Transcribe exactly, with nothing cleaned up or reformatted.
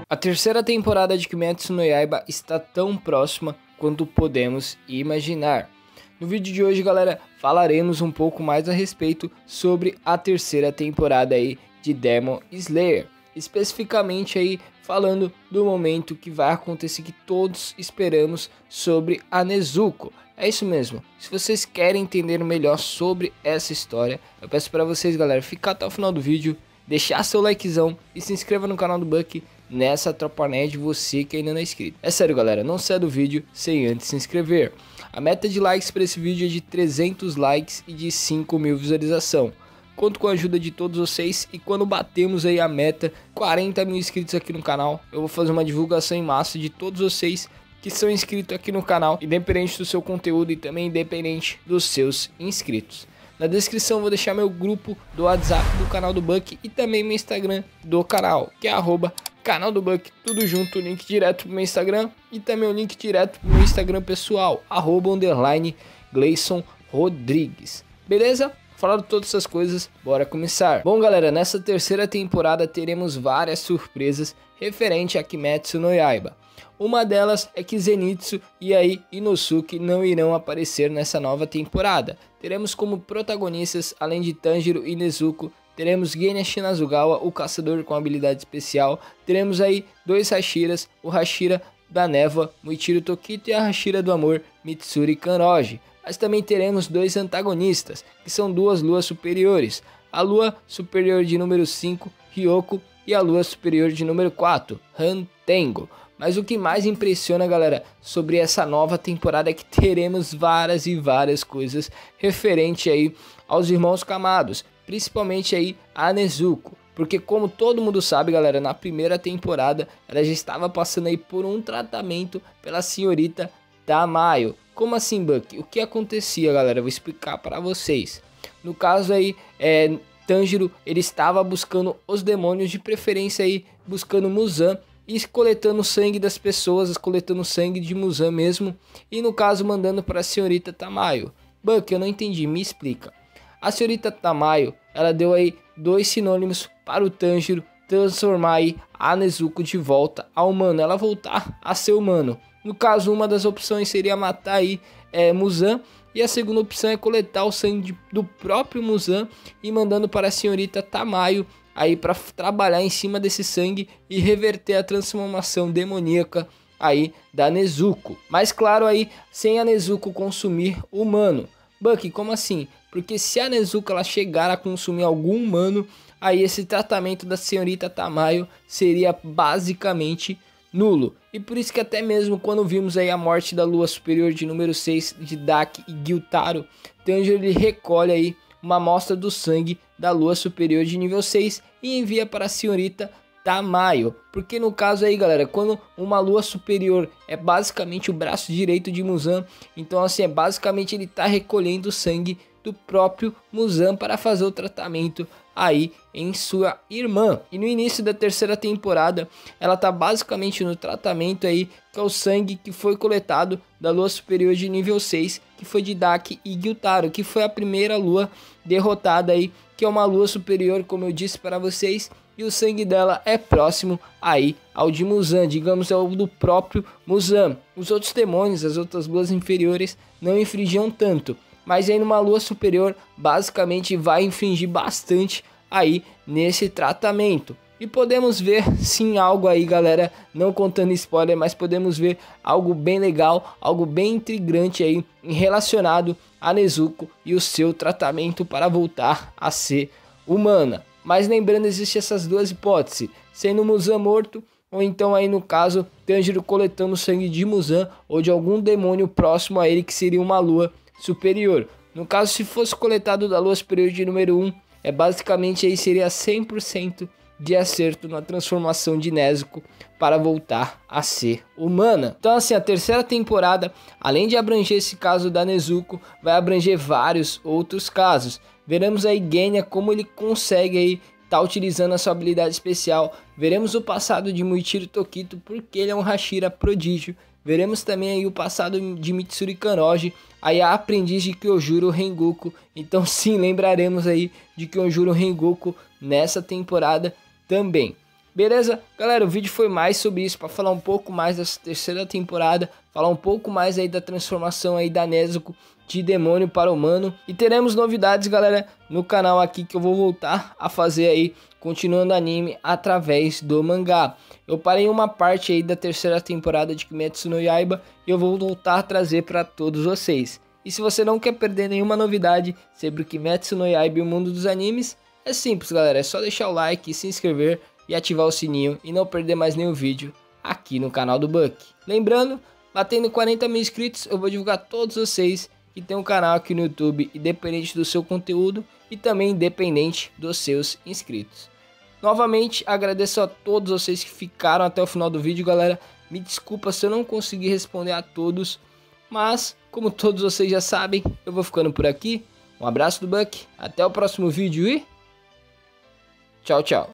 A terceira temporada de Kimetsu no Yaiba está tão próxima quanto podemos imaginar. No vídeo de hoje, galera, falaremos um pouco mais a respeito sobre a terceira temporada aí de Demon Slayer. Especificamente aí falando do momento que vai acontecer, que todos esperamos, sobre a Nezuko. É isso mesmo. Se vocês querem entender melhor sobre essa história, eu peço para vocês, galera, ficar até o final do vídeo, deixar seu likezão e se inscreva no canal do Buck nessa tropa nerd, você que ainda não é inscrito. É sério, galera, não saia do vídeo sem antes se inscrever. A meta de likes para esse vídeo é de trezentos likes e de cinco mil visualização. Conto com a ajuda de todos vocês e quando batemos aí a meta, quarenta mil inscritos aqui no canal, eu vou fazer uma divulgação em massa de todos vocês que são inscritos aqui no canal, independente do seu conteúdo e também independente dos seus inscritos. Na descrição vou deixar meu grupo do WhatsApp do canal do Buck e também meu Instagram do canal, que é arroba canal do Buck, tudo junto, o link direto pro meu Instagram e também o link direto pro meu Instagram pessoal, arroba underline Gleison Rodrigues. Beleza? Falando todas essas coisas, bora começar. Bom, galera, nessa terceira temporada teremos várias surpresas referente a Kimetsu no Yaiba. Uma delas é que Zenitsu e aí Inosuke não irão aparecer nessa nova temporada. Teremos como protagonistas, além de Tanjiro e Nezuko, teremos Genya Shinazugawa, o caçador com habilidade especial. Teremos aí dois Hashiras, o Hashira da Névoa, Muichiro Tokito, e a Hashira do Amor, Mitsuri Kanroji. Mas também teremos dois antagonistas, que são duas luas superiores. A lua superior de número cinco, Ryoko, e a lua superior de número quatro, Hantengo. Mas o que mais impressiona, galera, sobre essa nova temporada é que teremos várias e várias coisas referente aí aos irmãos Kamados, principalmente aí a Nezuko. Porque como todo mundo sabe, galera, na primeira temporada ela já estava passando aí por um tratamento pela senhorita Tamayo. Como assim, Buck? O que acontecia, galera? Eu vou explicar para vocês. No caso aí, é, Tanjiro, ele estava buscando os demônios, de preferência aí, buscando Muzan, e coletando sangue das pessoas, coletando sangue de Muzan mesmo, e no caso mandando para a senhorita Tamayo. Buck, eu não entendi, me explica. A senhorita Tamayo, ela deu aí dois sinônimos para o Tanjiro transformar aí a Nezuko de volta a humano, ela voltar a ser humano. No caso, uma das opções seria matar aí é, Muzan, e a segunda opção é coletar o sangue de, do próprio Muzan e mandando para a senhorita Tamayo aí para trabalhar em cima desse sangue e reverter a transformação demoníaca aí da Nezuko. Mas claro aí, sem a Nezuko consumir humano. Buck, como assim? Porque se a Nezuko ela chegar a consumir algum humano, aí esse tratamento da senhorita Tamayo seria basicamente nulo. E por isso que até mesmo quando vimos aí a morte da lua superior de número seis de Daki e Gyutaro, Tanjiro ele recolhe aí uma amostra do sangue da lua superior de nível seis e envia para a senhorita Tamayo. Porque no caso aí, galera, quando uma lua superior é basicamente o braço direito de Muzan, então assim, é basicamente ele tá recolhendo o sangue do próprio Muzan para fazer o tratamento aí em sua irmã. E no início da terceira temporada, ela tá basicamente no tratamento aí, que é o sangue que foi coletado da lua superior de nível seis, que foi de Daki e Gyutaro, que foi a primeira lua derrotada aí, que é uma lua superior, como eu disse para vocês, e o sangue dela é próximo aí ao de Muzan, digamos, é o do próprio Muzan. Os outros demônios, as outras luas inferiores, não infringiam tanto, mas aí numa lua superior, basicamente vai infringir bastante aí nesse tratamento. E podemos ver sim algo aí, galera, não contando spoiler, mas podemos ver algo bem legal, algo bem intrigante aí relacionado a Nezuko e o seu tratamento para voltar a ser humana. Mas lembrando, existem essas duas hipóteses, sendo Muzan morto, ou então aí no caso, Tanjiro coletando sangue de Muzan ou de algum demônio próximo a ele, que seria uma lua superior. No caso, se fosse coletado da lua superior de número um, é basicamente aí seria cem por cento de acerto na transformação de Nezuko para voltar a ser humana. Então assim, a terceira temporada, além de abranger esse caso da Nezuko, vai abranger vários outros casos. Veremos aí Genya, como ele consegue aí tá utilizando a sua habilidade especial. Veremos o passado de Muichiro Tokito, porque ele é um Hashira prodígio. Veremos também aí o passado de Mitsuri Kanroji, aí a aprendiz de Kyojuro Rengoku. Então sim, lembraremos aí de Kyojuro Rengoku nessa temporada também. Beleza? Galera, o vídeo foi mais sobre isso, para falar um pouco mais dessa terceira temporada, falar um pouco mais aí da transformação aí da Nezuko de demônio para humano. E teremos novidades, galera, no canal aqui que eu vou voltar a fazer aí, continuando anime através do mangá. Eu parei uma parte aí da terceira temporada de Kimetsu no Yaiba e eu vou voltar a trazer para todos vocês. E se você não quer perder nenhuma novidade sobre o Kimetsu no Yaiba e o mundo dos animes, é simples, galera, é só deixar o like, se inscrever e ativar o sininho e não perder mais nenhum vídeo aqui no canal do Buck. Lembrando, batendo quarenta mil inscritos, eu vou divulgar todos vocês que tem um canal aqui no YouTube, independente do seu conteúdo e também independente dos seus inscritos. Novamente, agradeço a todos vocês que ficaram até o final do vídeo, galera. Me desculpa se eu não consegui responder a todos, mas como todos vocês já sabem, eu vou ficando por aqui. Um abraço do Buck, até o próximo vídeo e tchau, tchau.